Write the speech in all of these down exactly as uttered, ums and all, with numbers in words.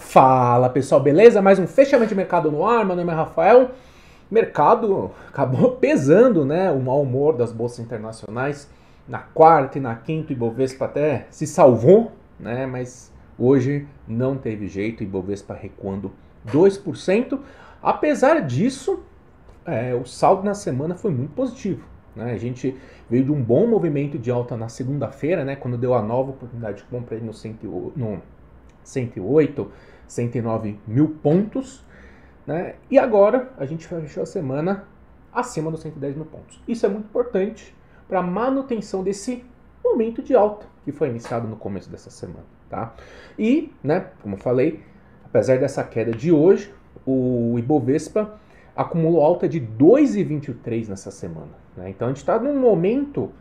Fala pessoal, beleza? Mais um fechamento de mercado no ar, meu nome é Rafael. Mercado acabou pesando, né, o mau humor das bolsas internacionais. Na quarta e na quinta o Ibovespa até se salvou, né, mas hoje não teve jeito, o Ibovespa recuando dois por cento. Apesar disso, é, o saldo na semana foi muito positivo. Né? A gente veio de um bom movimento de alta na segunda-feira, né, quando deu a nova oportunidade de compra aí no, no cento e oito, cento e nove mil pontos, né? E agora a gente fechou a semana acima dos cento e dez mil pontos. Isso é muito importante para a manutenção desse momento de alta que foi iniciado no começo dessa semana, tá? E, né, como eu falei, apesar dessa queda de hoje, o Ibovespa acumulou alta de dois vírgula vinte e três nessa semana, né? Então a gente está num momento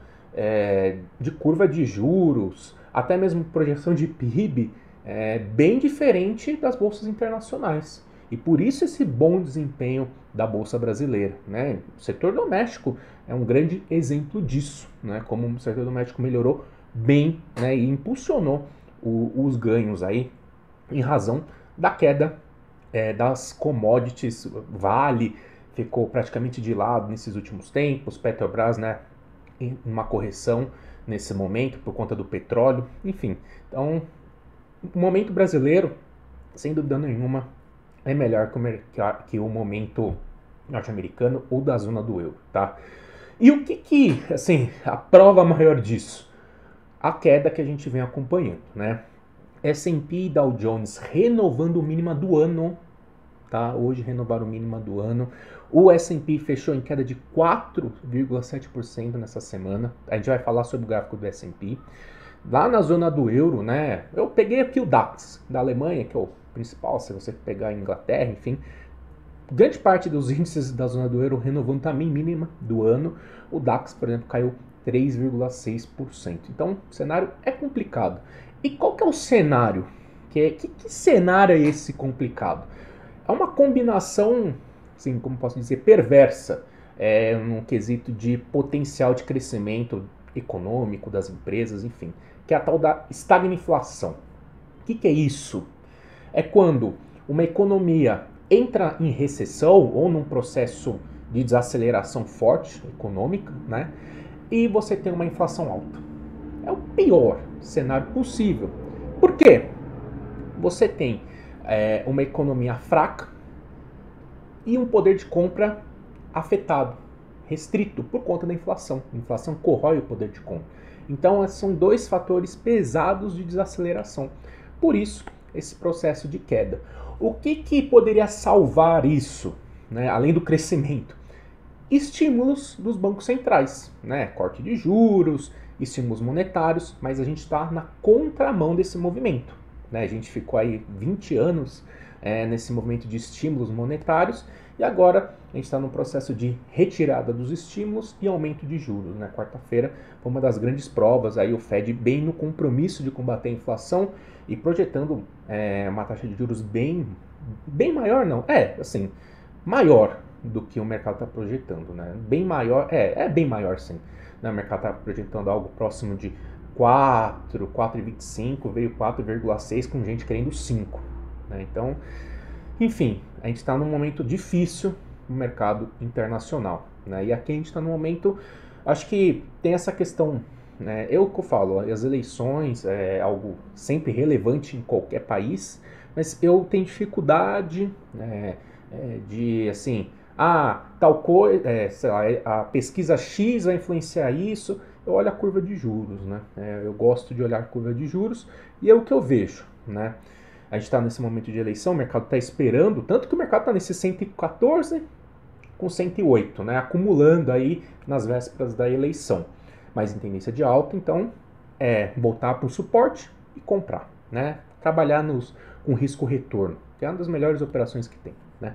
é, de curva de juros, até mesmo projeção de P I B, É bem diferente das bolsas internacionais. E por isso esse bom desempenho da bolsa brasileira. Né? O setor doméstico é um grande exemplo disso, né? Como o setor doméstico melhorou bem, né? E impulsionou o, os ganhos aí em razão da queda é, das commodities. Vale ficou praticamente de lado nesses últimos tempos, Petrobras, né, em uma correção nesse momento por conta do petróleo, enfim. Então, o momento brasileiro, sem dúvida nenhuma, é melhor que o, que o momento norte-americano ou da zona do euro, tá? E o que que, assim, a prova maior disso? A queda que a gente vem acompanhando, né? S and P e Dow Jones renovando o mínimo do ano, tá? Hoje renovaram o mínimo do ano. O S and P fechou em queda de quatro vírgula sete por cento nessa semana. A gente vai falar sobre o gráfico do S and P. Lá na zona do euro, né, eu peguei aqui o DAX da Alemanha, que é o principal, se você pegar a Inglaterra, enfim. Grande parte dos índices da zona do euro renovando também mínima do ano. O DAX, por exemplo, caiu três vírgula seis por cento. Então, o cenário é complicado. E qual que é o cenário? Que, é, que, que cenário é esse complicado? É uma combinação, assim, como posso dizer, perversa, é, num quesito de potencial de crescimento econômico das empresas, enfim, que é a tal da estagflação. O que, que é isso? É quando uma economia entra em recessão ou num processo de desaceleração forte econômica, né? E você tem uma inflação alta. É o pior cenário possível. Por quê? Você tem é, uma economia fraca e um poder de compra afetado, restrito por conta da inflação. A inflação corrói o poder de compra. Então, são dois fatores pesados de desaceleração. Por isso, esse processo de queda. O que, que poderia salvar isso, né? Além do crescimento? Estímulos dos bancos centrais, né? Corte de juros, estímulos monetários, mas a gente está na contramão desse movimento. Né? A gente ficou aí vinte anos é, nesse movimento de estímulos monetários e agora a gente está no processo de retirada dos estímulos e aumento de juros. Né? Quarta-feira foi uma das grandes provas, aí o Fed bem no compromisso de combater a inflação e projetando é, uma taxa de juros bem, bem maior, não, é assim, maior do que o mercado está projetando. Né? Bem maior, é, é bem maior sim. Né? O mercado está projetando algo próximo de quatro, quatro vírgula vinte e cinco, veio quatro vírgula seis com gente querendo cinco. Né? Então, enfim, a gente está num momento difícil no mercado internacional. Né? E aqui a gente está num momento, acho que tem essa questão, né? Eu que eu falo, as eleições é algo sempre relevante em qualquer país, mas eu tenho dificuldade né, é, de, assim, ah, tal coisa, é, sei lá, a pesquisa X vai influenciar isso. Eu olho a curva de juros, né? É, eu gosto de olhar a curva de juros e é o que eu vejo, né? A gente está nesse momento de eleição, o mercado está esperando, tanto que o mercado está nesse cento e quatorze com cento e oito, né? Acumulando aí nas vésperas da eleição. Mas em tendência de alta, então, é voltar para o suporte e comprar, né? Trabalhar nos, com risco-retorno, que é uma das melhores operações que tem, né?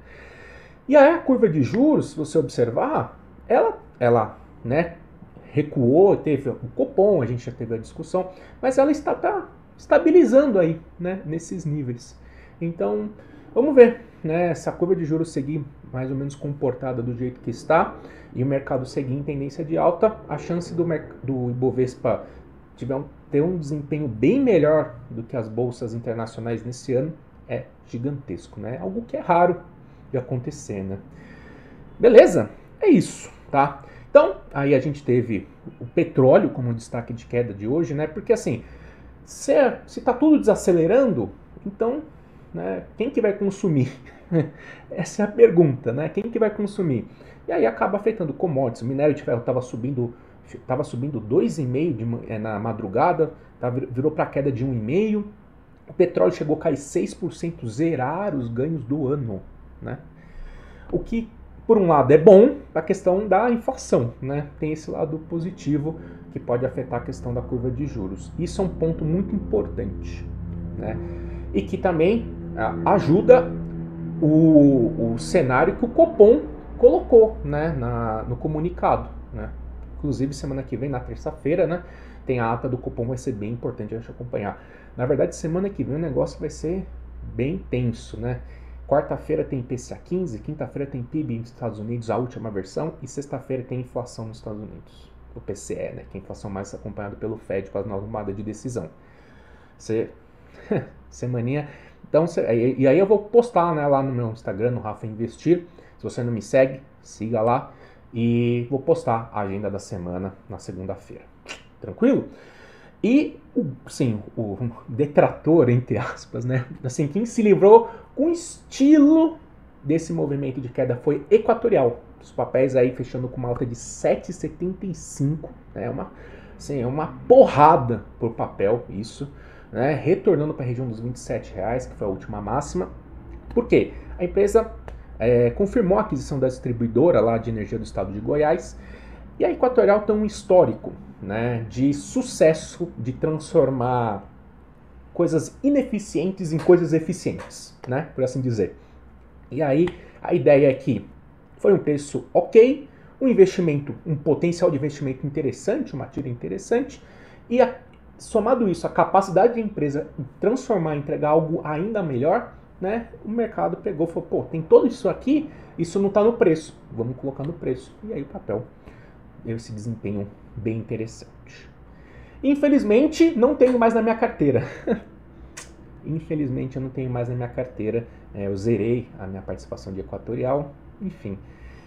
E aí a curva de juros, se você observar, ela, ela né, recuou, teve o Copom, a gente já teve a discussão, mas ela está tá estabilizando aí, né, nesses níveis. Então, vamos ver, né, se a curva de juros seguir mais ou menos comportada do jeito que está e o mercado seguir em tendência de alta, a chance do, do Ibovespa tiver um, ter um desempenho bem melhor do que as bolsas internacionais nesse ano é gigantesco, né? Algo que é raro de acontecer, né? Beleza? É isso, tá? Então, aí a gente teve o petróleo como destaque de queda de hoje, né? Porque assim, se, se tá tudo desacelerando, então, né, quem que vai consumir? Essa é a pergunta, né? Quem que vai consumir? E aí acaba afetando commodities. O minério de ferro estava subindo, tava subindo dois vírgula cinco de, na madrugada, tá, virou para queda de um vírgula cinco. O petróleo chegou a cair seis por cento, zerar os ganhos do ano, né? O que, por um lado, é bom a questão da inflação, né? Tem esse lado positivo que pode afetar a questão da curva de juros. Isso é um ponto muito importante, né? E que também ajuda o, o cenário que o Copom colocou, né, na, no comunicado, né? Inclusive, semana que vem, na terça-feira, né, tem a ata do Copom, vai ser bem importante a gente acompanhar. Na verdade, semana que vem o negócio vai ser bem tenso, né? Quarta-feira tem I P C A quinze, quinta-feira tem P I B nos Estados Unidos, a última versão, e sexta-feira tem inflação nos Estados Unidos, o P C E, né, que é a inflação mais acompanhada pelo Fed para a nova tomada de decisão. Você... Semaninha... Então, e aí eu vou postar, né, lá no meu Instagram, no Rafa Investir. Se você não me segue, siga lá. E vou postar a agenda da semana na segunda-feira. Tranquilo? E, sim, o detrator, entre aspas, né? Assim, quem se livrou com estilo desse movimento de queda foi Equatorial. Os papéis aí fechando com uma alta de sete vírgula setenta e cinco. É uma, assim, é uma porrada por papel, isso. Né, retornando para a região dos vinte e sete reais, que foi a última máxima. Por quê? A empresa é, confirmou a aquisição da distribuidora lá de energia do estado de Goiás, e a Equatorial tem um histórico, né, de sucesso de transformar coisas ineficientes em coisas eficientes, né, por assim dizer. E aí a ideia é que foi um preço ok, um investimento, um potencial de investimento interessante, uma tira interessante, e a somado isso, a capacidade da empresa em transformar, entregar algo ainda melhor, né? O mercado pegou e falou, pô, tem todo isso aqui, isso não está no preço, vamos colocar no preço. E aí o papel deu esse desempenho bem interessante. Infelizmente, não tenho mais na minha carteira. Infelizmente, eu não tenho mais na minha carteira. É, eu zerei a minha participação de Equatorial, enfim.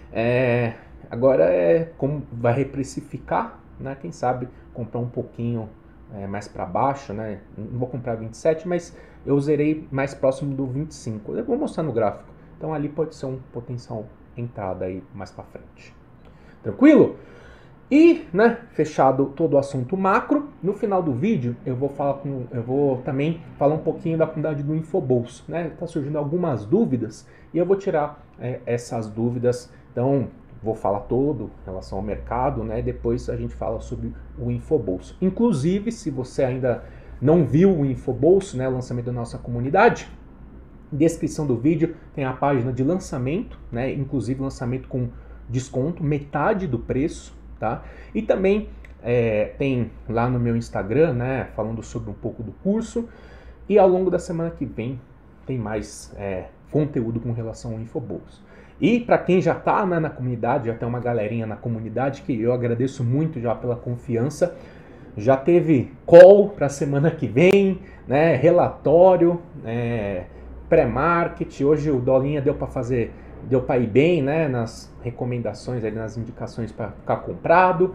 É, agora, é como vai reprecificar, né? Quem sabe comprar um pouquinho É, mais para baixo, né? Não vou comprar vinte e sete, mas eu zerei mais próximo do vinte e cinco. Eu vou mostrar no gráfico. Então ali pode ser um potencial entrada aí mais para frente. Tranquilo? E, né, fechado todo o assunto macro, no final do vídeo eu vou falar com, eu vou também falar um pouquinho da comunidade do Infobolso, né? Tá surgindo algumas dúvidas e eu vou tirar é, essas dúvidas. Então vou falar todo em relação ao mercado, né? Depois a gente fala sobre o Infobolso. Inclusive, se você ainda não viu o Infobolso, né, o lançamento da nossa comunidade, descrição do vídeo tem a página de lançamento, né? Inclusive lançamento com desconto, metade do preço, tá? E também é, tem lá no meu Instagram, né, falando sobre um pouco do curso. E ao longo da semana que vem tem mais é, conteúdo com relação ao Infobolso. E para quem já está, né, na comunidade, já tem uma galerinha na comunidade, que eu agradeço muito já pela confiança. Já teve call para a semana que vem, né, relatório, é, pré-market. Hoje o Dolinha deu para fazer, deu para ir bem, né, nas recomendações, ali, nas indicações para ficar comprado.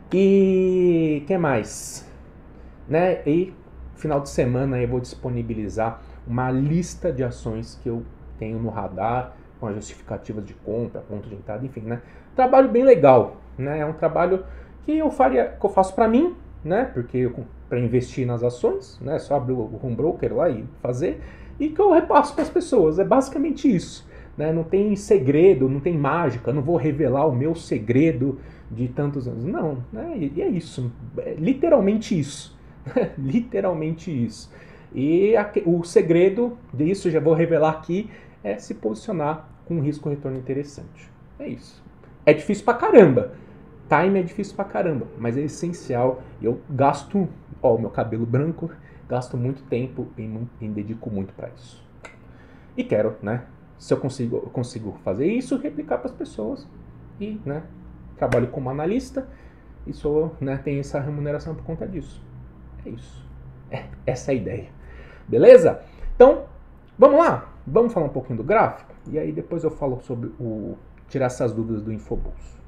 E que mais? Né? E final de semana eu vou disponibilizar uma lista de ações que eu tenho no radar, com as justificativas de compra, ponto de entrada, enfim, né? Trabalho bem legal, né? É um trabalho que eu faria, que eu faço para mim, né? Porque para investir nas ações, né? Só abrir o home broker lá e fazer, e que eu repasso para as pessoas. É basicamente isso, né? Não tem segredo, não tem mágica, não vou revelar o meu segredo de tantos anos, não, né? E é isso, é literalmente isso, literalmente isso. E a, o segredo disso, já vou revelar aqui, é se posicionar com um risco-retorno interessante. É isso. É difícil pra caramba. Time é difícil pra caramba, mas é essencial. Eu gasto, ó, o meu cabelo branco, gasto muito tempo e, e dedico muito para isso. E quero, né? Se eu consigo, eu consigo fazer isso, replicar para as pessoas. E, né? Trabalho como analista e sou, né? Tenho essa remuneração por conta disso. É isso. É, essa é a ideia. Beleza? Então, Vamos lá? Vamos falar um pouquinho do gráfico? E aí depois eu falo sobre o... tirar essas dúvidas do Infobolso.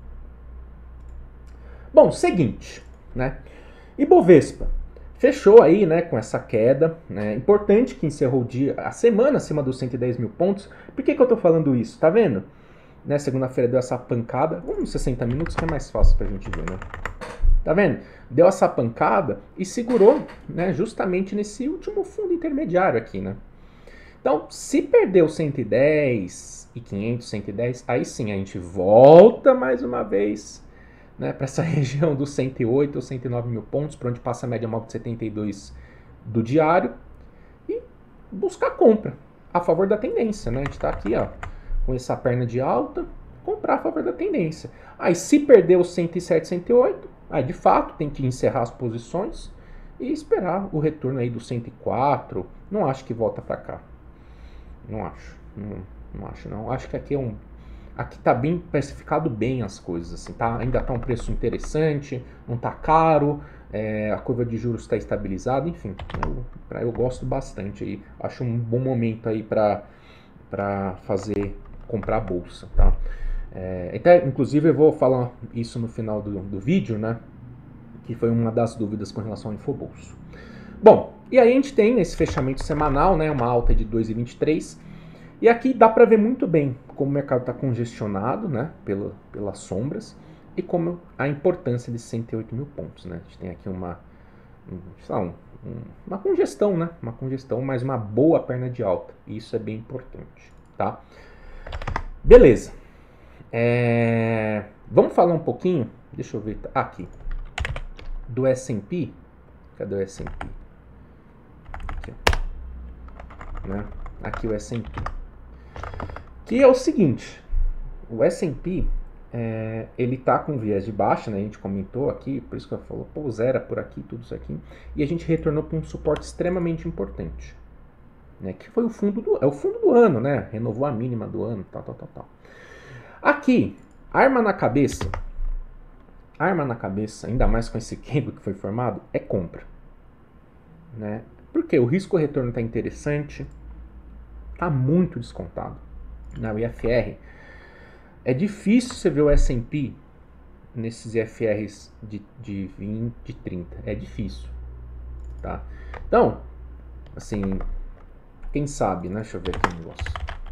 Bom, seguinte, né? Ibovespa fechou aí, né, com essa queda, né? Importante que encerrou o dia, a semana acima dos cento e dez mil pontos. Por que que eu tô falando isso? Tá vendo? Né, segunda-feira deu essa pancada, uns sessenta minutos que é mais fácil pra gente ver, né? Tá vendo? Deu essa pancada e segurou, né, justamente nesse último fundo intermediário aqui, né? Então, se perdeu cento e dez e quinhentos, cento e dez, aí sim a gente volta mais uma vez, né, para essa região dos cento e oito ou cento e nove mil pontos, para onde passa a média móvel de setenta e dois do diário, e buscar compra a favor da tendência, né? A gente está aqui, ó, com essa perna de alta, comprar a favor da tendência. Aí se perdeu cento e sete, cento e oito, aí de fato tem que encerrar as posições e esperar o retorno aí do cento e quatro. Não acho que volta para cá. Não acho. Não, não acho não. Acho que aqui é um aqui tá bem precificado bem as coisas, assim, tá? Ainda tá um preço interessante, não tá caro, é, a curva de juros está estabilizada, enfim, eu, pra, eu gosto bastante aí, acho um bom momento aí para para fazer, comprar a bolsa, tá? É, até, inclusive eu vou falar isso no final do, do vídeo, né? Que foi uma das dúvidas com relação ao Infobolso. Bom, e aí a gente tem esse fechamento semanal, né? Uma alta de dois vírgula vinte e três. E aqui dá para ver muito bem como o mercado está congestionado, né, pela, pelas sombras, e como a importância de cento e oito mil pontos, né? A gente tem aqui uma, um, sei lá, um, um, uma congestão, né? Uma congestão, mas uma boa perna de alta. E isso é bem importante, tá? Beleza. É, vamos falar um pouquinho, deixa eu ver, aqui, do S and P. Cadê o S and P? Aqui, né? Aqui o S and P. Que é o seguinte, o S and P, é, ele tá com viés de baixa, né? A gente comentou aqui, por isso que eu falo, pô, zera por aqui, tudo isso aqui. E a gente retornou para um suporte extremamente importante, né? Que foi o fundo do, é o fundo do ano, né? Renovou a mínima do ano, tal, tal, tal, tal. Aqui, arma na cabeça, arma na cabeça, ainda mais com esse candle que foi formado, é compra, né? Porque o risco-retorno tá interessante, tá muito descontado. Na I F R, é difícil você ver o S and P nesses I F Rs de, de vinte, de trinta. É difícil, tá? Então, assim, quem sabe, né? Deixa eu ver aqui o negócio.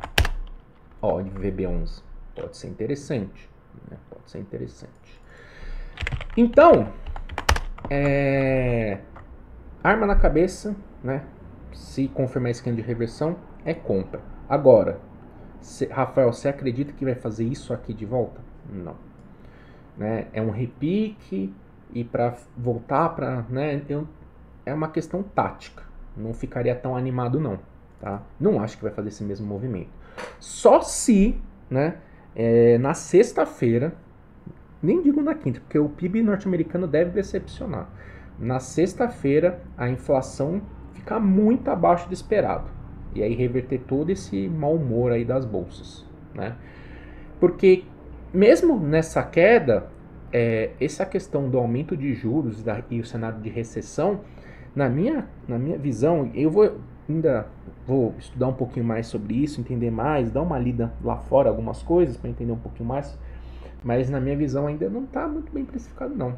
Ó, de V B onze. Pode ser interessante, né? Pode ser interessante. Então, é... arma na cabeça, né? Se confirmar esse candle de reversão, é compra. Agora, Se, Rafael, você acredita que vai fazer isso aqui de volta? Não. Né? É um repique e para voltar para, né, eu, é uma questão tática. Não ficaria tão animado não, tá? Não acho que vai fazer esse mesmo movimento. Só se, né, é, na sexta-feira, nem digo na quinta, porque o P I B norte-americano deve decepcionar. Na sexta-feira a inflação fica muito abaixo do esperado. E aí reverter todo esse mau humor aí das bolsas, né? Porque mesmo nessa queda, é, essa questão do aumento de juros da, e o cenário de recessão, na minha, na minha visão, eu vou ainda vou estudar um pouquinho mais sobre isso, entender mais, dar uma lida lá fora, algumas coisas para entender um pouquinho mais, mas na minha visão ainda não está muito bem precificado não,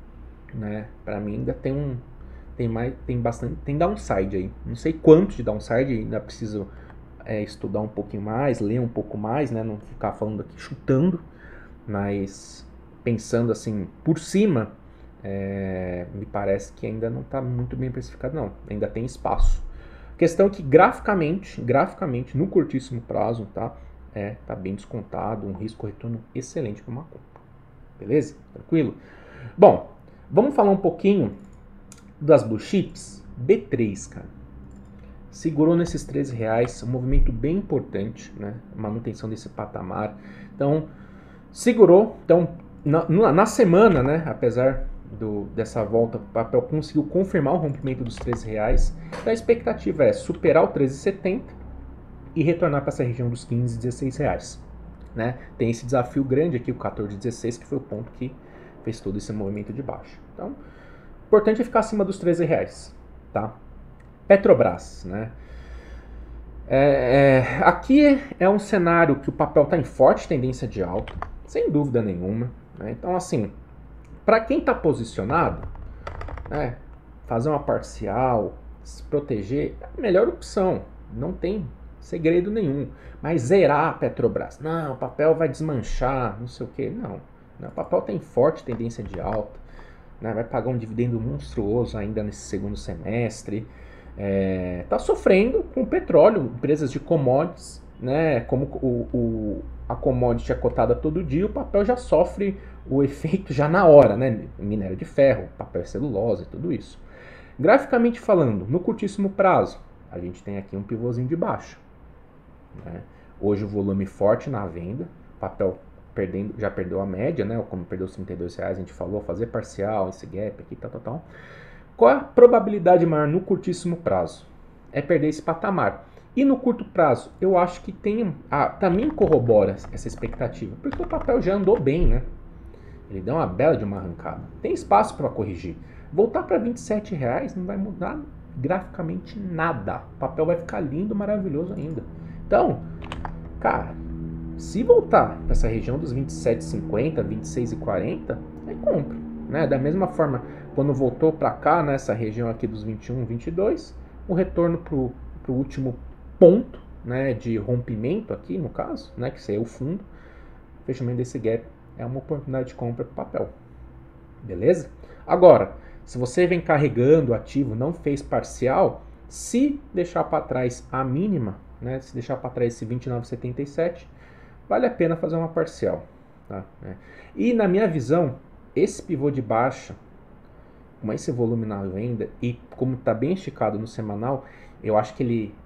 né? Para mim ainda tem um Tem, mais, tem bastante, tem downside aí. Não sei quanto de downside, ainda preciso é, estudar um pouquinho mais, ler um pouco mais, né? Não ficar falando aqui chutando, mas pensando assim por cima, é, me parece que ainda não está muito bem precificado, não. Ainda tem espaço. A questão é que graficamente, graficamente, no curtíssimo prazo, tá? É, tá bem descontado, um risco-retorno excelente para uma compra. Beleza? Tranquilo? Bom, vamos falar um pouquinho das blue chips. B três, cara, segurou nesses treze reais, um movimento bem importante, né? Manutenção desse patamar. Então, segurou. Então, na, na semana, né? Apesar do, dessa volta, o papel conseguiu confirmar o rompimento dos treze reais. Então, a expectativa é superar o treze e setenta e retornar para essa região dos quinze, dezesseis reais, né? Tem esse desafio grande aqui, o quatorze e dezesseis, que foi o ponto que fez todo esse movimento de baixa. Então, o importante é ficar acima dos treze reais, tá? Petrobras, né? É, é, aqui é um cenário que o papel está em forte tendência de alta, sem dúvida nenhuma. Né? Então, assim, para quem está posicionado, né, fazer uma parcial, se proteger, é a melhor opção. Não tem segredo nenhum. Mas zerar a Petrobras, não, o papel vai desmanchar, não sei o que, não. O papel tem forte tendência de alta, né, vai pagar um dividendo monstruoso ainda nesse segundo semestre. Está é, sofrendo com o petróleo, empresas de commodities, né, como o, o, a commodity é cotada todo dia, o papel já sofre o efeito já na hora, né, minério de ferro, papel e celulose, tudo isso. Graficamente falando, no curtíssimo prazo, a gente tem aqui um pivôzinho de baixa. Né? Hoje o volume forte na venda, papel perdendo, já perdeu a média, né, como perdeu os trinta e dois reais, a gente falou, fazer parcial, esse gap aqui, tal, tal, tal. Qual é a probabilidade maior no curtíssimo prazo? É perder esse patamar. E no curto prazo, eu acho que tem, ah, também corrobora essa expectativa, porque o papel já andou bem, né? Ele deu uma bela de uma arrancada. Tem espaço para corrigir. Voltar para vinte e sete reais não vai mudar graficamente nada. O papel vai ficar lindo, maravilhoso ainda. Então, cara, se voltar para essa região dos vinte e sete e cinquenta, vinte e seis e quarenta, aí compra. Né? Da mesma forma, quando voltou para cá, nessa região aqui dos vinte e um, vinte e dois, o retorno para o último ponto, né, de rompimento aqui, no caso, né, que seria o fundo, fechamento desse gap é uma oportunidade de compra para o papel. Beleza? Agora, se você vem carregando o ativo, não fez parcial, se deixar para trás a mínima, né, se deixar para trás esse vinte e nove e setenta e sete, vale a pena fazer uma parcial. Tá? E na minha visão, esse pivô de baixa, com esse volume na venda e como está bem esticado no semanal, eu acho que ele,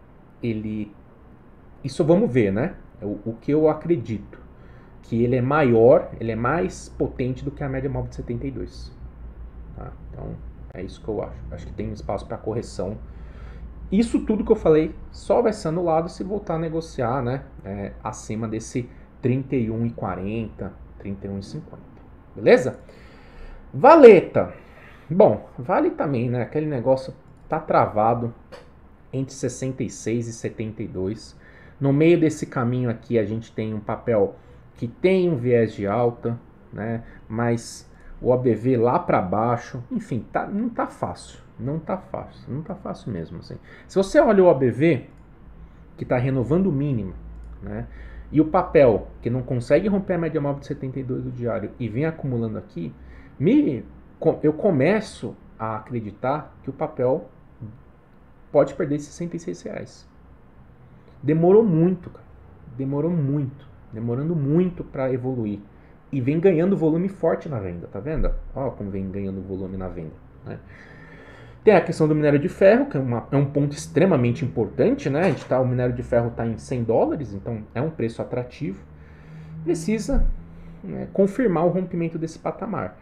ele, isso vamos ver, né? O, o que eu acredito, que ele é maior, ele é mais potente do que a média móvel de setenta e dois. Tá? Então é isso que eu acho. Acho que tem espaço para correção. Isso tudo que eu falei só vai ser anulado se voltar a negociar, né? É, acima desse trinta e um e quarenta, trinta e um e cinquenta. Beleza? Valeta. Bom, vale também, né? Aquele negócio tá travado entre sessenta e seis e setenta e dois. No meio desse caminho aqui a gente tem um papel que tem um viés de alta, né? Mas o A B V lá para baixo, enfim, tá, não tá fácil. Não tá fácil, não tá fácil mesmo. Assim. Se você olha o A B V, que está renovando o mínimo, né? E o papel, que não consegue romper a média móvel de setenta e dois do diário e vem acumulando aqui, me, eu começo a acreditar que o papel pode perder sessenta e seis reais. Demorou muito, cara. Demorou muito. Demorando muito para evoluir. E vem ganhando volume forte na venda, tá vendo? Ó, como vem ganhando volume na venda, né? Tem a questão do minério de ferro, que é, uma, é um ponto extremamente importante, né? A gente tá, o minério de ferro está em cem dólares, então é um preço atrativo. Precisa, né, confirmar o rompimento desse patamar.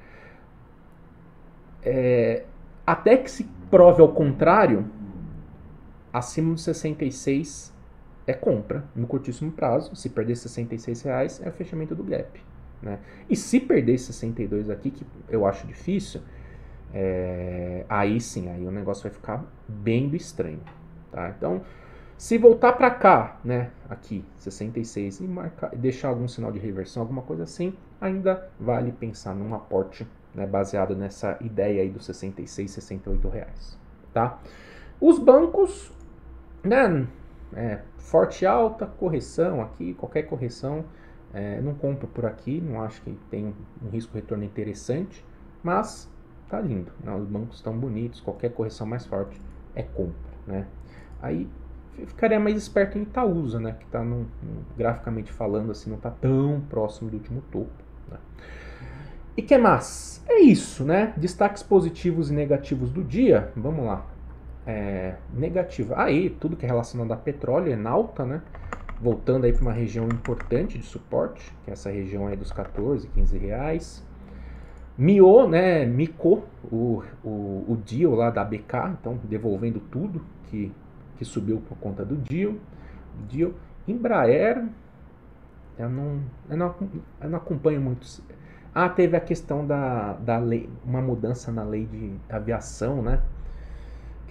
É, até que se prove ao contrário, acima dos sessenta e seis é compra no curtíssimo prazo. Se perder sessenta e seis reais é o fechamento do gap. Né? E se perder sessenta e dois aqui, que eu acho difícil, É, aí sim, aí o negócio vai ficar bem do estranho, tá? Então, se voltar para cá, né, aqui, sessenta e seis, e marcar, deixar algum sinal de reversão, alguma coisa assim, ainda vale pensar num aporte, né, baseado nessa ideia aí dos sessenta e seis, sessenta e oito reais, tá? Os bancos, né, é, forte alta, correção aqui, qualquer correção, é, não compro por aqui, não acho que tem um risco retorno interessante, mas tá lindo, né? Os bancos estão bonitos, qualquer correção mais forte é compra, né? Aí ficaria mais esperto em Itaúsa, né? Que tá num, num, graficamente falando assim, não tá tão próximo do último topo, né? E que mais? É isso, né? Destaques positivos e negativos do dia, vamos lá. É, negativa, aí tudo que é relacionado a petróleo é na alta, né? Voltando aí para uma região importante de suporte, que é essa região aí dos quatorze, quinze reais. Miou, né, micou o, o, o deal lá da B K, então devolvendo tudo que, que subiu por conta do deal. deal. Embraer, eu não, eu, não, eu não acompanho muito. Ah, teve a questão da, da lei, uma mudança na lei de aviação, né?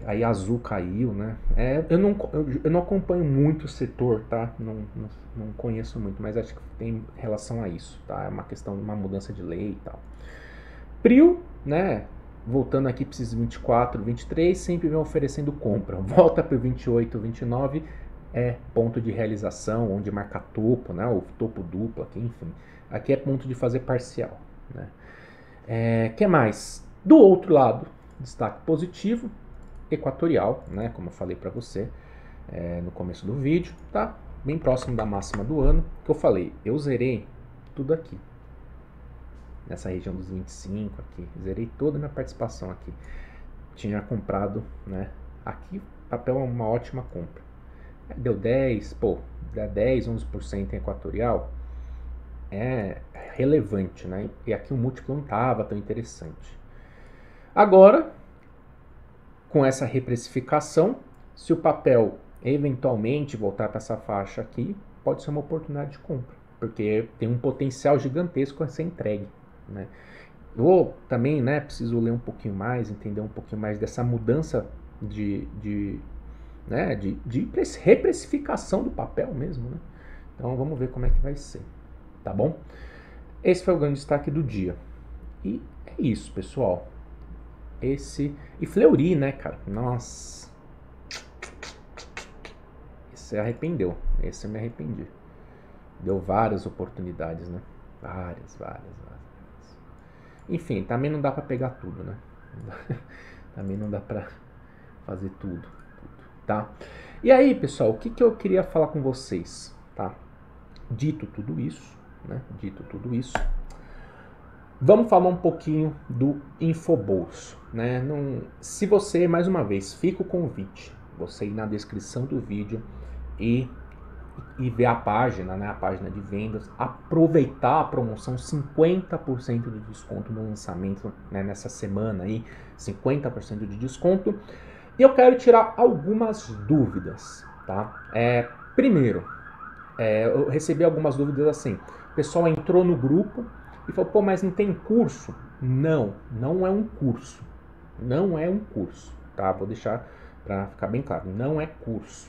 aí a Azul caiu, né? É, eu, não, eu, eu não acompanho muito o setor, tá? Não, não, não conheço muito, mas acho que tem relação a isso, tá? É uma questão de uma mudança de lei e tal. Prio, né? Voltando aqui para esses vinte e quatro, vinte e três, sempre vem oferecendo compra. Volta para o vinte e oito, vinte e nove, é ponto de realização, onde marca topo, né? O topo duplo aqui, enfim. Aqui é ponto de fazer parcial, né? É, que mais? Do outro lado, destaque positivo, Equatorial, né? Como eu falei para você é, no começo do vídeo, tá? Bem próximo da máxima do ano, que eu falei, eu zerei tudo aqui. Nessa região dos vinte e cinco aqui, zerei toda a minha participação aqui. Tinha comprado, né? Aqui, papel é uma ótima compra. Deu dez, pô, dá dez, onze por cento em Equatorial. É relevante, né? E aqui o múltiplo não estava tão interessante. Agora, com essa reprecificação, se o papel eventualmente voltar para essa faixa aqui, pode ser uma oportunidade de compra, porque tem um potencial gigantesco a ser entregue, né? Eu também, né, preciso ler um pouquinho mais, entender um pouquinho mais dessa mudança de, de, né, de, de reprecificação do papel mesmo, né? Então vamos ver como é que vai ser, tá bom? Esse foi o grande destaque do dia. E é isso, pessoal. Esse... E Fleury, né, cara? Nossa. Esse arrependeu. Esse eu me arrependi. Deu várias oportunidades, né? Várias, várias, várias. Enfim, também não dá pra pegar tudo, né? Também não dá pra fazer tudo, tudo, tá? E aí, pessoal, o que, que eu queria falar com vocês, tá? Dito tudo isso, né? Dito tudo isso, vamos falar um pouquinho do Infobolso, né? Não, se você, mais uma vez, fica o convite, você ir na descrição do vídeo e, e ver a página, né? A página de vendas, aproveitar a promoção cinquenta por cento de desconto no lançamento, né? Nessa semana aí, cinquenta por cento de desconto. E eu quero tirar algumas dúvidas, tá? É, primeiro, é, eu recebi algumas dúvidas assim, o pessoal entrou no grupo e falou, pô, mas não tem curso? Não, não é um curso. Não é um curso, tá? Vou deixar para ficar bem claro. Não é curso.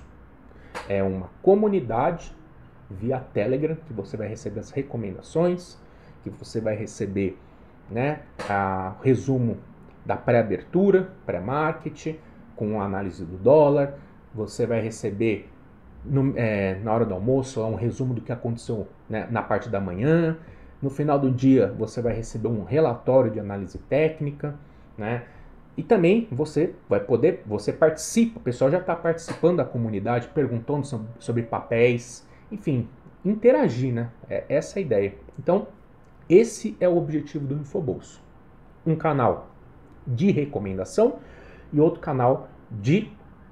É uma comunidade via Telegram, que você vai receber as recomendações, que você vai receber, né, a resumo da pré-abertura, pré-market, com a análise do dólar. Você vai receber, no, é, na hora do almoço, um resumo do que aconteceu, né, na parte da manhã. No final do dia, você vai receber um relatório de análise técnica, né? E também você vai poder, você participa, o pessoal já está participando da comunidade, perguntando sobre, sobre papéis, enfim, interagir, né? É essa a ideia. Então, esse é o objetivo do Infobolso. Um canal de recomendação e outro canal de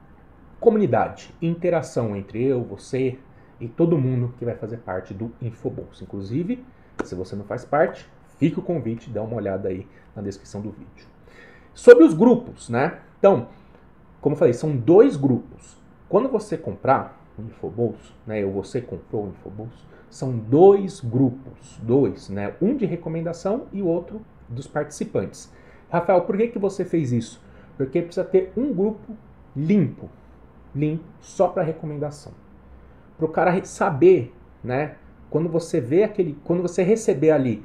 comunidade, interação entre eu, você e todo mundo que vai fazer parte do Infobolso. Inclusive, se você não faz parte, fica o convite, dá uma olhada aí na descrição do vídeo. Sobre os grupos, né? Então, como eu falei, são dois grupos. Quando você comprar o Infobolso, né, ou você comprou o Infobolso, são dois grupos, dois, né? Um de recomendação e o outro dos participantes. Rafael, por que que você fez isso? Porque precisa ter um grupo limpo, limpo, só para recomendação. Para o cara saber, né? Quando você vê aquele, quando você receber ali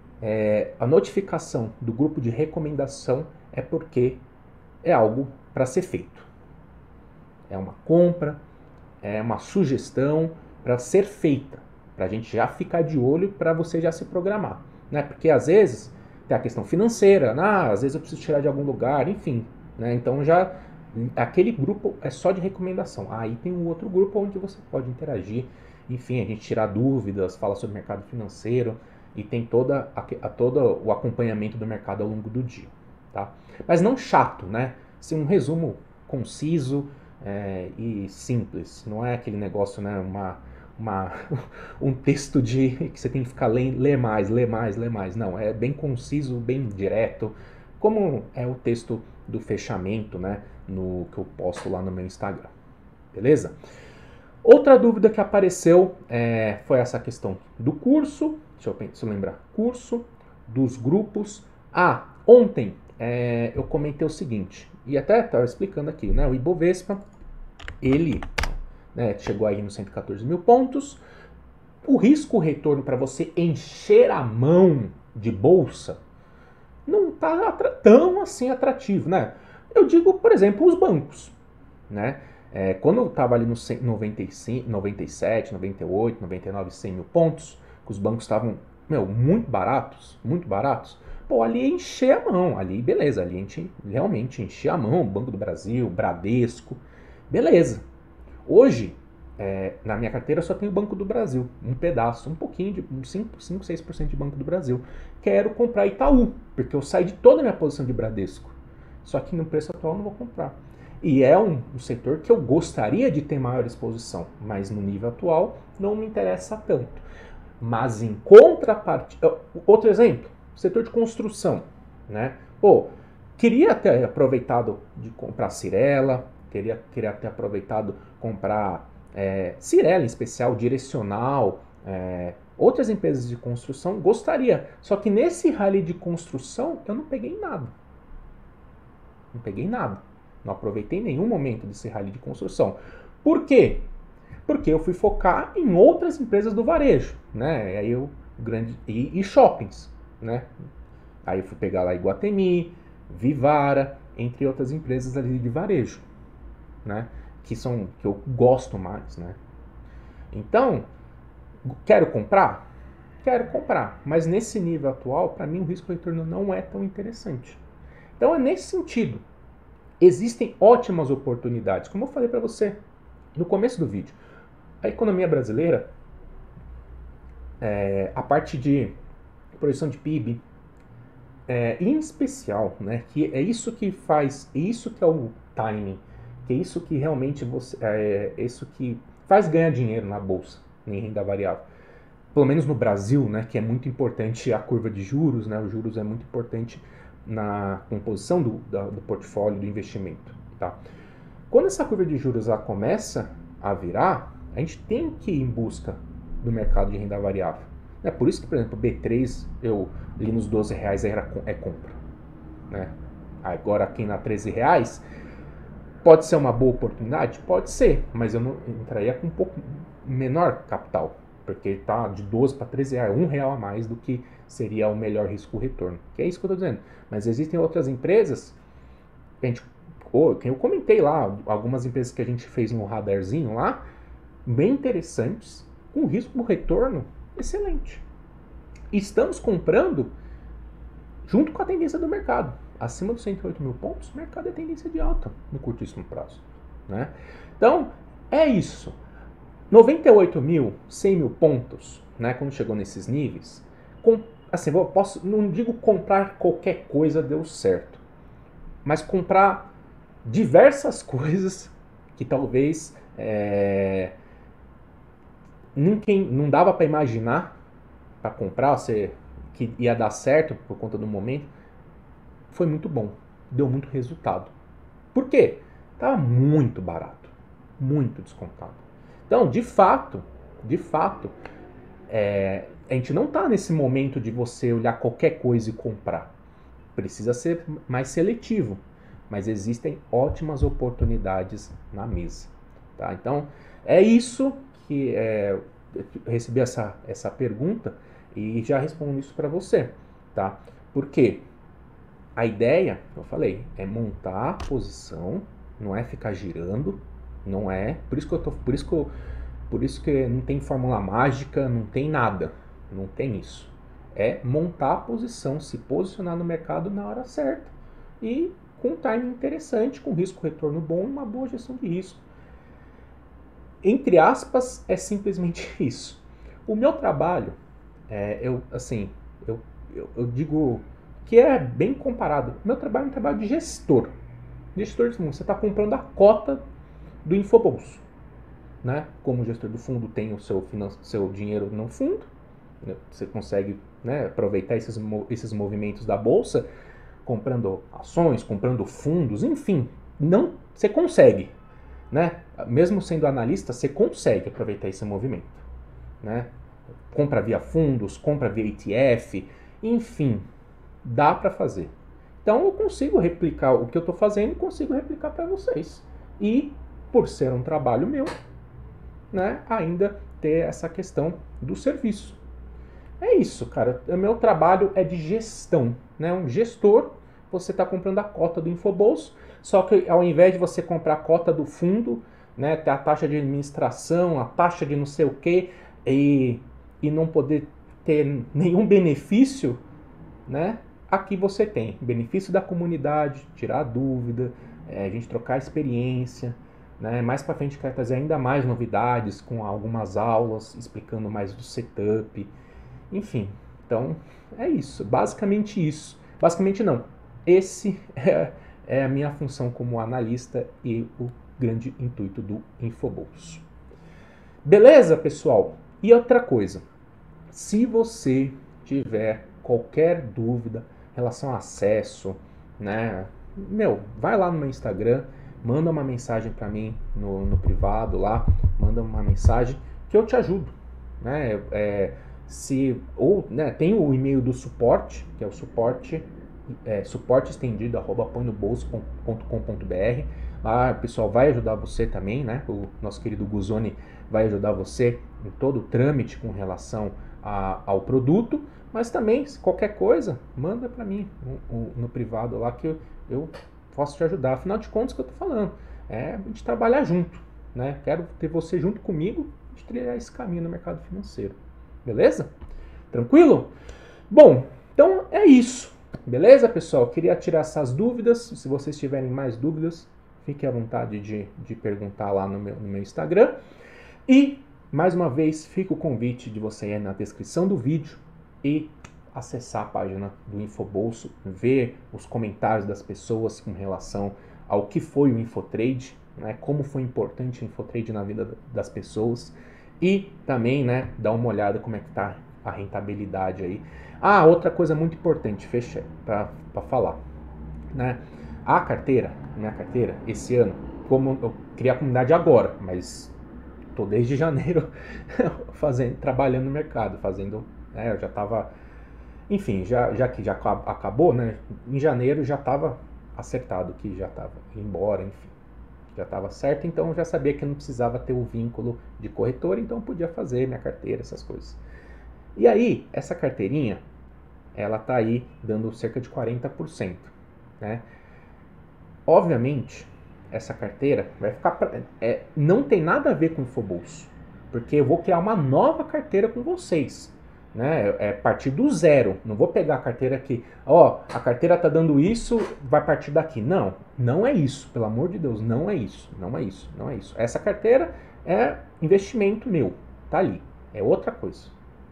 é, a notificação do grupo de recomendação, é porque é algo para ser feito. É uma compra, é uma sugestão para ser feita, para a gente já ficar de olho, para você já se programar, né? Porque às vezes tem a questão financeira, ah, às vezes eu preciso tirar de algum lugar, enfim, né? Então já aquele grupo é só de recomendação. Aí tem um outro grupo onde você pode interagir. Enfim, a gente tirar dúvidas, fala sobre mercado financeiro e tem toda a, a, todo o acompanhamento do mercado ao longo do dia, tá? Mas não chato, né? Assim, um resumo conciso é, e simples. Não é aquele negócio, né? Uma, uma, um texto de que você tem que ficar lendo, ler mais, ler mais, ler mais. Não, é bem conciso, bem direto, como é o texto do fechamento, né? No que eu posto lá no meu Instagram, beleza? Outra dúvida que apareceu é, foi essa questão do curso, deixa eu, deixa eu lembrar, curso, dos grupos. Ah, ontem é, eu comentei o seguinte, e até estava explicando aqui, né? O Ibovespa, ele, né, chegou aí nos cento e quatorze mil pontos. O risco-retorno para você encher a mão de bolsa não está tão assim atrativo, né? Eu digo, por exemplo, os bancos, né? É, quando eu estava ali nos noventa e cinco, noventa e sete, noventa e oito, noventa e nove, cem mil pontos, que os bancos estavam, meu, muito baratos, muito baratos, pô, ali encher a mão, ali beleza, ali a gente realmente encher a mão, Banco do Brasil, Bradesco, beleza. Hoje, é, na minha carteira só tem o Banco do Brasil, um pedaço, um pouquinho, de cinco, cinco, seis por cento de Banco do Brasil. Quero comprar Itaú, porque eu saí de toda a minha posição de Bradesco. Só que no preço atual eu não vou comprar. E é um, um setor que eu gostaria de ter maior exposição, mas no nível atual não me interessa tanto. Mas em contrapartida... Outro exemplo, setor de construção, né? Pô, queria ter aproveitado de comprar Cyrela, queria, queria ter aproveitado comprar é, Cyrela em especial, Direcional, é, outras empresas de construção, gostaria. Só que nesse rally de construção eu não peguei nada. Não peguei nada. Não aproveitei nenhum momento desse rally de construção. Por quê? Porque eu fui focar em outras empresas do varejo, né? Aí eu, grande, e, e shoppings, né? Aí eu fui pegar lá Iguatemi, Vivara, entre outras empresas ali de varejo, né? Que são que eu gosto mais, né? Então, quero comprar? Quero comprar, mas nesse nível atual, para mim o risco-retorno não é tão interessante. Então é nesse sentido. Existem ótimas oportunidades, como eu falei para você no começo do vídeo. A economia brasileira, é, a parte de projeção de P I B, é, em especial, né, que é isso que faz, é isso que é o timing, que é isso que realmente você, é, é isso que faz ganhar dinheiro na bolsa, em renda variável. Pelo menos no Brasil, né, que é muito importante a curva de juros, né, os juros é muito importante na composição do, da, do portfólio, do investimento. Tá? Quando essa curva de juros ela começa a virar, a gente tem que ir em busca do mercado de renda variável. É por isso que, por exemplo, o B três, eu ali nos doze reais era, é compra. Né? Agora aqui na treze reais, pode ser uma boa oportunidade? Pode ser, mas eu não entraria com um pouco menor capital, porque está de doze para treze reais, um real a mais do que seria o melhor risco-retorno. Que é isso que eu estou dizendo. Mas existem outras empresas, que a gente, oh, que eu comentei lá, algumas empresas que a gente fez no radarzinho lá, bem interessantes, com risco-retorno excelente. E estamos comprando junto com a tendência do mercado. Acima dos cento e oito mil pontos, o mercado é tendência de alta no curtíssimo prazo. Né? Então, é isso. noventa e oito mil, cem mil pontos, né, quando chegou nesses níveis, com, assim, eu posso, não digo comprar qualquer coisa deu certo, mas comprar diversas coisas que talvez é, ninguém, não dava para imaginar para comprar, você, que ia dar certo por conta do momento, foi muito bom, deu muito resultado. Por quê? Estava muito barato, muito descontado. Então, de fato, de fato, é, a gente não está nesse momento de você olhar qualquer coisa e comprar. Precisa ser mais seletivo, mas existem ótimas oportunidades na mesa. Tá? Então, é isso que é, eu recebi essa, essa pergunta e já respondo isso para você. Tá? Por quê? A ideia, eu falei, é montar a posição, não é ficar girando, não é. Por isso que eu tô, por isso que eu, por isso que não tem fórmula mágica, não tem nada, não tem isso. É montar a posição, se posicionar no mercado na hora certa e com um timing interessante, com risco-retorno bom e uma boa gestão de risco. Entre aspas, é simplesmente isso. O meu trabalho, é, eu, assim, eu, eu, eu digo que é bem comparado. O meu trabalho é um trabalho de gestor. Gestor de fundo, você está comprando a cota do Infobolso. Né? Como o gestor do fundo tem o seu, seu dinheiro no fundo, né? Você consegue, né, aproveitar esses, esses movimentos da bolsa, comprando ações, comprando fundos, enfim, não, você consegue. Né? Mesmo sendo analista, você consegue aproveitar esse movimento. Né? Compra via fundos, compra via E T F, enfim, dá para fazer. Então eu consigo replicar o que eu estou fazendo e consigo replicar para vocês. E por ser um trabalho meu, né, ainda ter essa questão do serviço. É isso, cara. O meu trabalho é de gestão, né? Um gestor, você está comprando a cota do Infobolso, só que ao invés de você comprar a cota do fundo, né, ter a taxa de administração, a taxa de não sei o quê, e, e não poder ter nenhum benefício, né? Aqui você tem benefício da comunidade, tirar dúvida, é, a gente trocar experiência, né? Mais para frente quero trazer ainda mais novidades com algumas aulas explicando mais do setup, enfim. Então é isso, basicamente isso. Basicamente não. Esse é, é a minha função como analista e o grande intuito do Infobolso. Beleza, pessoal? E outra coisa, se você tiver qualquer dúvida em relação a acesso, né? Meu, vai lá no meu Instagram, manda uma mensagem para mim no, no privado lá, manda uma mensagem que eu te ajudo, né? É, se ou né, tem o e-mail do suporte, que é o suporte é, suporte estendido arroba põe no bolso ponto com ponto br. Lá o pessoal vai ajudar você também, né? O nosso querido Guzoni vai ajudar você em todo o trâmite com relação a, ao produto, mas também, se qualquer coisa, manda para mim no, no privado lá que eu, eu posso te ajudar. Afinal de contas, o que eu tô falando é a gente trabalhar junto, né? Quero ter você junto comigo, a gente trilhar esse caminho no mercado financeiro. Beleza? Tranquilo? Bom, então é isso. Beleza, pessoal? Queria tirar essas dúvidas. Se vocês tiverem mais dúvidas, fique à vontade de, de perguntar lá no meu, no meu Instagram. E, mais uma vez, fica o convite de você ir na descrição do vídeo e acessar a página do Infobolso, ver os comentários das pessoas com relação ao que foi o Infotrade, né, como foi importante o Infotrade na vida das pessoas e também, né, dar uma olhada como é que está a rentabilidade aí. Ah, outra coisa muito importante, fechei para falar, né? A carteira, minha carteira, esse ano, como eu criei a comunidade agora, mas tô desde janeiro fazendo, trabalhando no mercado, fazendo, né, eu já tava, enfim, já, já que já acabou, né, em janeiro já tava acertado que já tava embora, enfim, já tava certo, então eu já sabia que eu não precisava ter o vínculo de corretora, então eu podia fazer minha carteira, essas coisas. E aí, essa carteirinha, ela tá aí dando cerca de quarenta por cento, né? Obviamente, essa carteira vai ficar pra, é, não tem nada a ver com o Infobolso, porque eu vou criar uma nova carteira com vocês, né? É partir do zero. Não vou pegar a carteira aqui, ó, a carteira tá dando isso, vai partir daqui. Não, não é isso, pelo amor de Deus, não é isso, não é isso, não é isso. Essa carteira é investimento meu, tá ali, é outra coisa.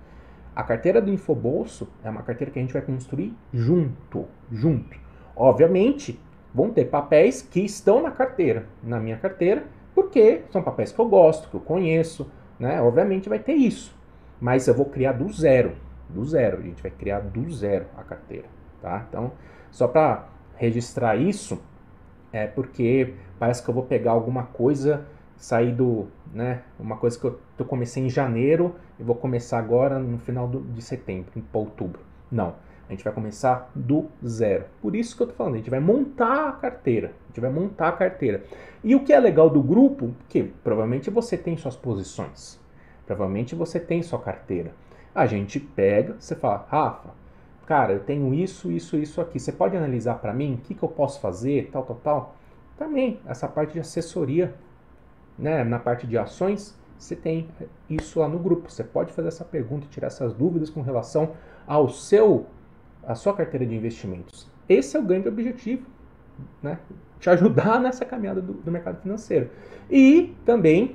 A carteira do Infobolso é uma carteira que a gente vai construir junto, junto. Obviamente, vão ter papéis que estão na carteira, na minha carteira, porque são papéis que eu gosto, que eu conheço, né? Obviamente vai ter isso. Mas eu vou criar do zero, do zero. A gente vai criar do zero a carteira, tá? Então, só para registrar isso, é porque parece que eu vou pegar alguma coisa, sair do, né? Uma coisa que eu, que eu comecei em janeiro e vou começar agora no final do, de setembro, em outubro. Não. A gente vai começar do zero. Por isso que eu tô falando, a gente vai montar a carteira. A gente vai montar a carteira. E o que é legal do grupo, que provavelmente você tem suas posições. Provavelmente você tem sua carteira. A gente pega, você fala, Rafa, cara, eu tenho isso, isso, isso aqui. Você pode analisar para mim? O que, que eu posso fazer? Tal, tal, tal. Também, essa parte de assessoria, né, na parte de ações, você tem isso lá no grupo. Você pode fazer essa pergunta e tirar essas dúvidas com relação ao seu... a sua carteira de investimentos. Esse é o grande objetivo, né? Te ajudar nessa caminhada do, do mercado financeiro. E também,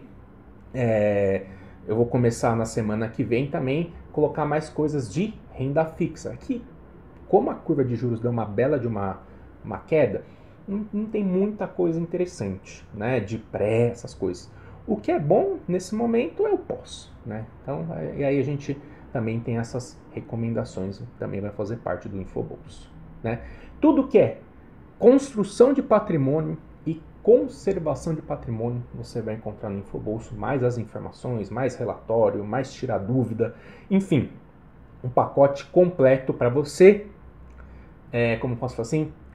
é, eu vou começar na semana que vem também, colocar mais coisas de renda fixa. Aqui, como a curva de juros deu uma bela de uma, uma queda, não, não tem muita coisa interessante, né? De pré, essas coisas. O que é bom nesse momento é o pós, né? Então, e aí a gente... também tem essas recomendações, também vai fazer parte do Infobolso, né? Tudo que é construção de patrimônio e conservação de patrimônio, você vai encontrar no Infobolso, mais as informações, mais relatório, mais tirar dúvida, enfim, um pacote completo para você, é, como posso falar assim,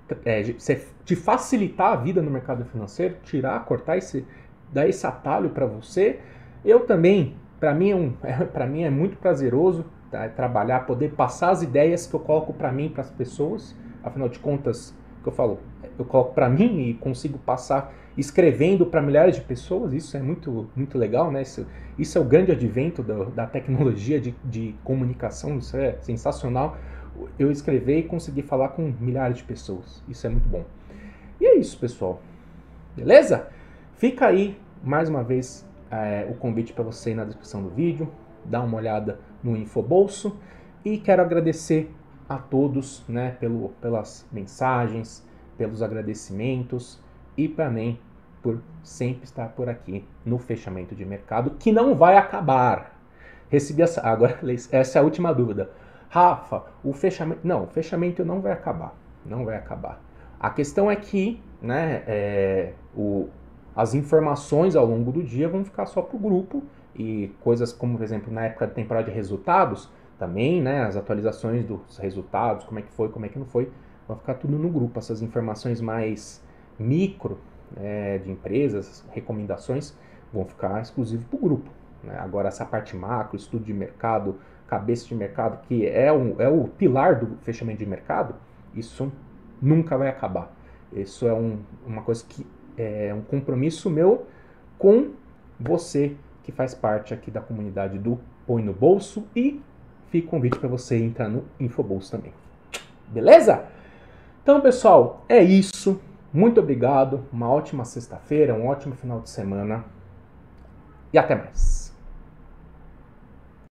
é, te facilitar a vida no mercado financeiro, tirar, cortar esse, dar esse atalho para você. Eu também, para mim, é um, é, para mim é muito prazeroso, tá, trabalhar, poder passar as ideias que eu coloco para mim, para as pessoas. Afinal de contas, que eu falo, eu coloco para mim e consigo passar escrevendo para milhares de pessoas. Isso é muito, muito legal, né? Isso, isso é o grande advento da, da tecnologia de, de comunicação. Isso é sensacional. Eu escrever e conseguir falar com milhares de pessoas. Isso é muito bom. E é isso, pessoal. Beleza? Fica aí, mais uma vez, é, o convite para você ir na descrição do vídeo. Dá uma olhada no Infobolso. E quero agradecer a todos, né, pelo, pelas mensagens, pelos agradecimentos e também por sempre estar por aqui no fechamento de mercado, que não vai acabar. Recebi essa, agora, essa é a última dúvida. Rafa, o fechamento... Não, o fechamento não vai acabar. Não vai acabar. A questão é que, né, é, o, as informações ao longo do dia vão ficar só para o grupo, e coisas como, por exemplo, na época da temporada de resultados, também, né, as atualizações dos resultados, como é que foi, como é que não foi, vão ficar tudo no grupo. Essas informações mais micro, é, de empresas, recomendações, vão ficar exclusivas para o grupo. Né? Agora, essa parte macro, estudo de mercado, cabeça de mercado, que é, um, é o pilar do fechamento de mercado, isso nunca vai acabar. Isso é um, uma coisa que é um compromisso meu com você que faz parte aqui da comunidade do Põe no Bolso, e fica o convite para você entrar no Infobolso também. Beleza? Então, pessoal, é isso. Muito obrigado. Uma ótima sexta-feira, um ótimo final de semana e até mais.